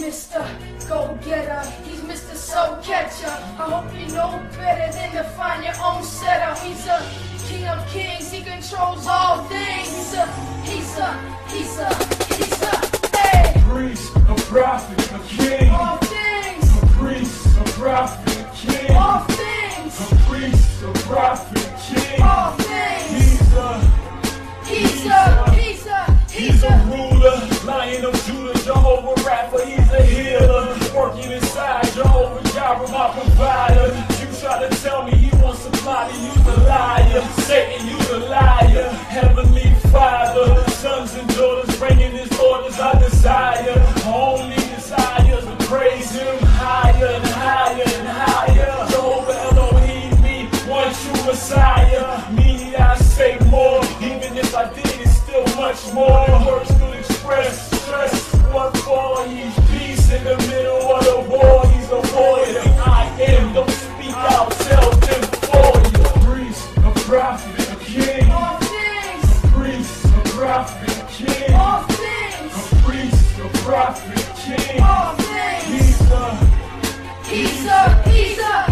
Mr. Go-Getter, he's Mr. Soul-Catcher. I hope you know better than to find your own setter. He's a king of kings, he controls all things. He's a, hey. Priest, a prophet, a king. All things. A priest, a prophet, a king. All things. A priest, a prophet, king. All things. He's a ruler, Lion of Judah, Jehovah Rapha, he's a healer. Working inside, Jehovah Jireh, my provider. You try to tell me you want somebody, you the liar. Satan, you the liar. Heavenly Father, sons and daughters bringing his orders I desire. Only desires to praise him higher and higher and higher. Jehovah Elohim, me, one true Messiah. Me, I say more, even if I did, it's still much more. Words could express stress. What for? He's peace in the middle of the war. He's a warrior. I am. Don't speak out. Tell them for you. A priest, a prophet, a king. All things. A priest, a prophet, a king. All things. A priest, a prophet, king. All things. He's a